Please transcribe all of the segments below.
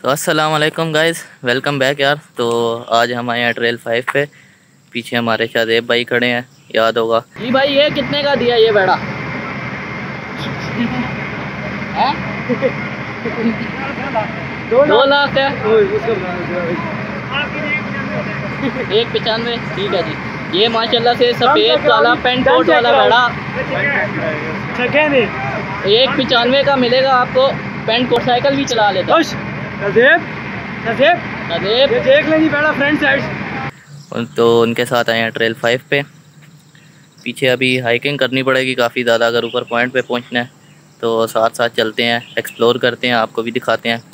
तो अस्सलाम वालेकुम गाइस, वेलकम बैक यार। तो आज हम आए हैं ट्रेल 5 पे। पीछे हमारे शादेब भाई खड़े हैं, याद होगा जी भाई। ये कितने का दिया ये बेड़ा? 2 लाख है। 195 ठीक है जी। ये माशाल्लाह से सफ़ेद काला पेंट कोट वाला बेड़ा 195 का मिलेगा आपको। पेंट कोट साइकिल भी चला लेता देख लेंगे बेड़ा फ्रंट साइड। तो उनके साथ आए हैं ट्रेल 5 पे। पीछे अभी हाइकिंग करनी पड़ेगी काफ़ी ज़्यादा अगर ऊपर पॉइंट पे पहुंचना है। तो साथ साथ चलते हैं, एक्सप्लोर करते हैं, आपको भी दिखाते हैं।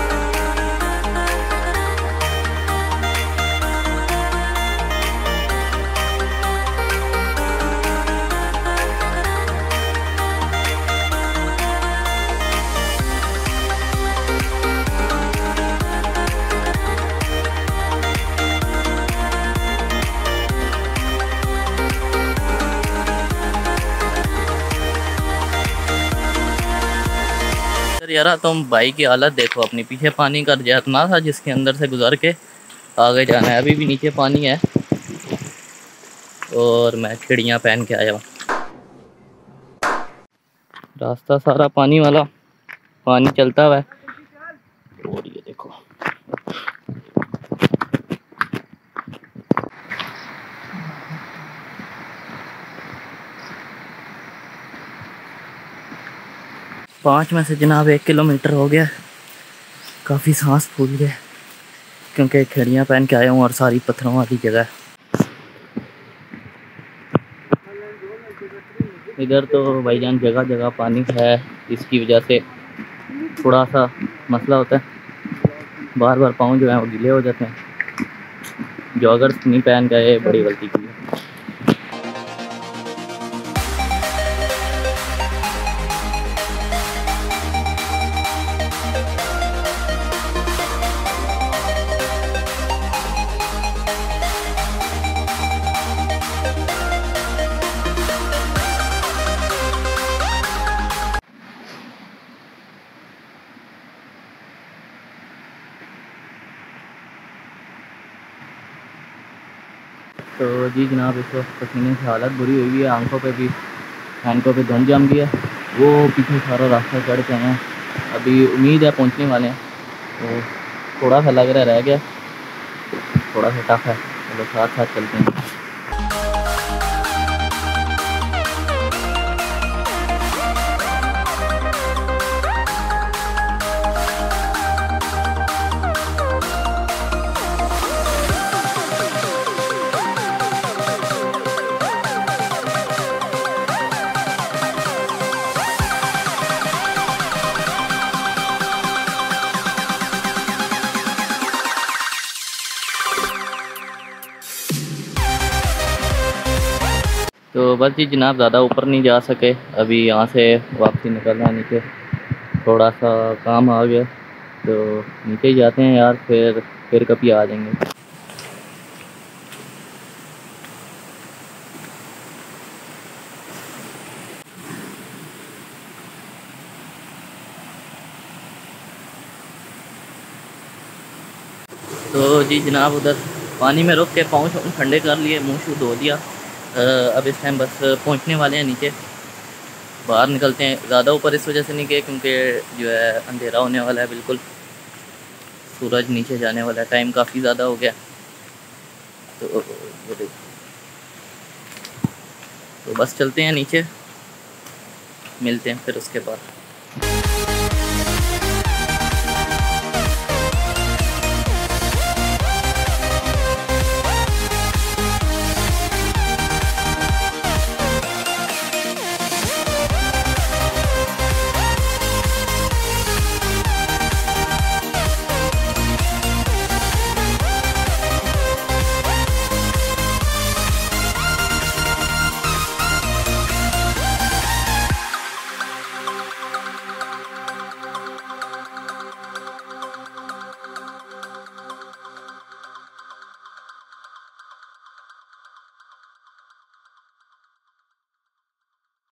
यार तुम बाइक की हालत देखो अपनी। पीछे पानी का झरना था जिसके अंदर से गुजर के आगे जाना है। अभी भी नीचे पानी है और मैं खिड़ियाँ पहन के आया हूँ। रास्ता सारा पानी वाला, पानी चलता हुआ है। और ये देखो पाँच में से जनाब 1 किलोमीटर हो गया। काफ़ी सांस फूल गया क्योंकि खिड़ियाँ पहन के आया हूँ और सारी पत्थरों वाली जगह है। इधर तो भाईजान जगह जगह पानी है, इसकी वजह से थोड़ा सा मसला होता है। बार बार पाँव जो है वो गीले हो जाते हैं। जॉगर्स नहीं पहन गए, बड़ी गलती की है। तो जी जनाब, इस वक्त पसीने से हालत बुरी हुई है। आंखों पे भी, हैंडकों पे धुंध जम गई है। वो पीछे सारा रास्ता चढ़ के हैं। अभी उम्मीद है पहुंचने वाले हैं। तो थोड़ा सा लग रहा रह गया, थोड़ा सा टफ है। चलो साथ साथ चलते हैं। तो बस जी जनाब, ज़्यादा ऊपर नहीं जा सके। अभी यहाँ से वापसी निकलना है नीचे, थोड़ा सा काम आ गया तो नीचे ही जाते हैं यार। फिर कभी आ जाएंगे। तो जी जनाब, उधर पानी में रुक के पाँव ठंडे कर लिए, मुँह शू धो दिया। अब इस टाइम बस पहुंचने वाले हैं नीचे। बाहर निकलते हैं। ज़्यादा ऊपर इस वजह से नहीं गए क्योंकि जो है अंधेरा होने वाला है, बिल्कुल सूरज नीचे जाने वाला है। टाइम काफ़ी ज़्यादा हो गया। तो बस चलते हैं नीचे, मिलते हैं फिर उसके बाद।